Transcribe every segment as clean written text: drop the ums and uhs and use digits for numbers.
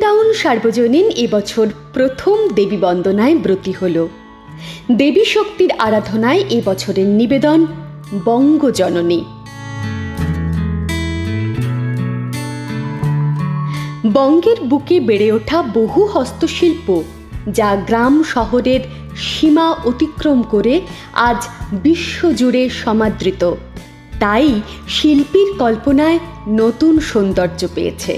নিউটাউন সার্বজনীন এবছর প্রথম দেবী বন্দনায় ব্রতী হল। দেবী শক্তির আরাধনায় এবছরের নিবেদন বঙ্গজননী। বঙ্গের বুকে বেড়ে ওঠা বহু হস্তশিল্প, যা গ্রাম শহরের সীমা অতিক্রম করে আজ বিশ্বজুড়ে সমাদৃত, তাই শিল্পীর কল্পনায় নতুন সৌন্দর্য পেয়েছে।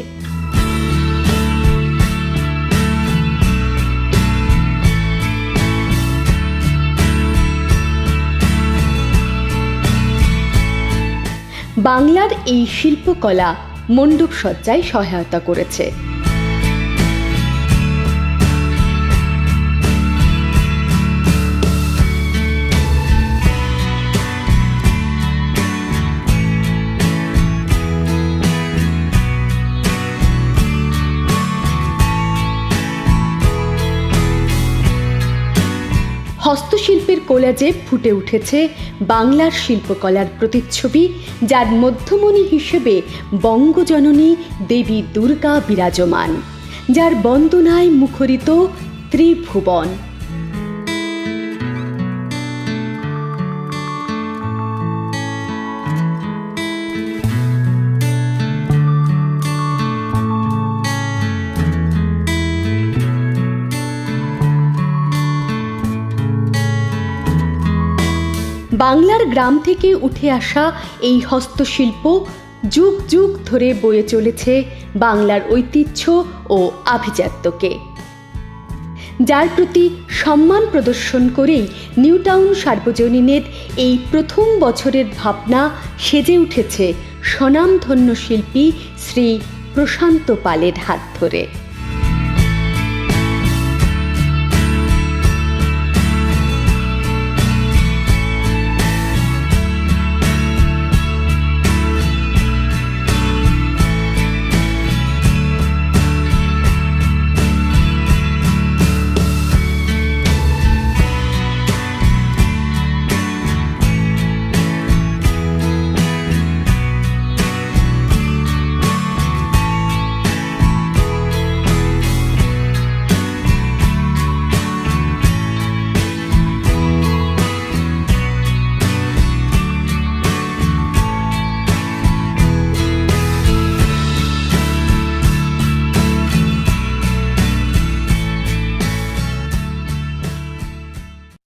বাংলার এই শিল্পকলা মণ্ডপ সজ্জায় সহায়তা করেছে। হস্তশিল্পের কোলাজে ফুটে উঠেছে বাংলার শিল্পকলার প্রতিচ্ছবি, যার মধ্যমণি হিসেবে বঙ্গজননী দেবী দুর্গা বিরাজমান, যার বন্দনায় মুখরিত ত্রিভুবন। বাংলার গ্রাম থেকে উঠে আসা এই হস্তশিল্প যুগ যুগ ধরে বয়ে চলেছে বাংলার ঐতিহ্য ও আভিজাত্যকে, যার প্রতি সম্মান প্রদর্শন করেই নিউটাউন সার্বজনীনের এই প্রথম বছরের ভাবনা সেজে উঠেছে স্বনামধন্য শিল্পী শ্রী প্রশান্ত পালের হাত ধরে।